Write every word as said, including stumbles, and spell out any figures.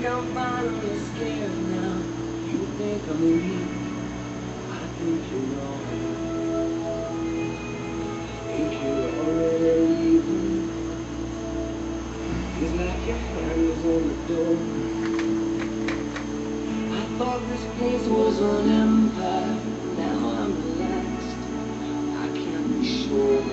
think I'm finally scared now. You think I'm weak, I think you're wrong. Think you're already leaving. Feels like your hand is on the door. I thought this place was an empire. Now I'm relaxed. I can't be sure.